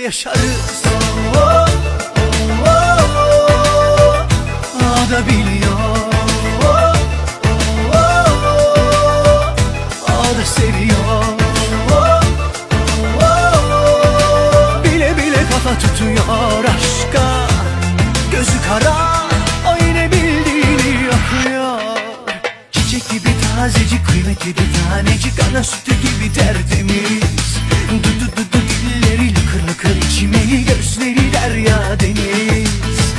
yaşarız. Oh, oh, oh, oh. O da biliyor. Oh, oh, oh. O da seviyor. Oh, oh, oh. Bile bile kafa tutuyor aşka. Gözü kara, o yine bildiğini yapıyor. Çiçek gibi tazecik, kıymetli bir tanecik, ana sütü gibi tertemiz. Du dilleri lıkır lıkır içimeli, gözleri derya deniz.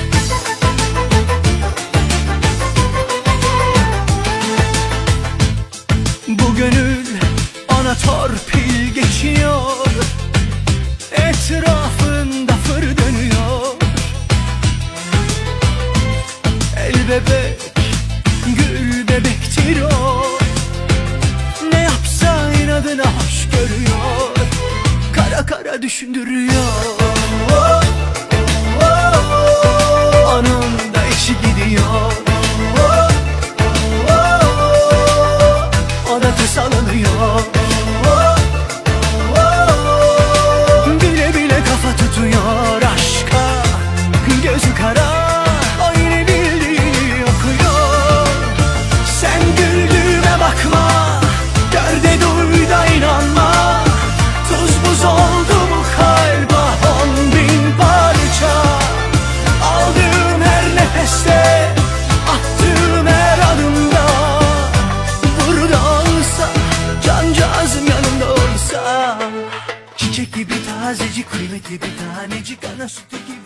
Bu gönül ona torpil geçiyor, etrafında fır dönüyor. El bebek, gül bebektir o, ne yapsa inadına hoş görüyor, kara kara düşündürüyor. Oh, oh, oh. Onun da işi gidiyor. Oh, oh, oh. O da tasalanıyor. Oh, oh, oh. Bile bile kafa tutuyor aşka. Gözü kara, o yine bildiğini okuyor. Sen güldüğüme bakma, gör de duy da inanma. Tuz buz oldu bu kalba 10.000 parça. Aldığım her nefeste, attığım her adımda, burada olsa, cancağızım yanımda olsa. Çiçek gibi tazecik, kıymetli bir tanecik, ana sütü gibi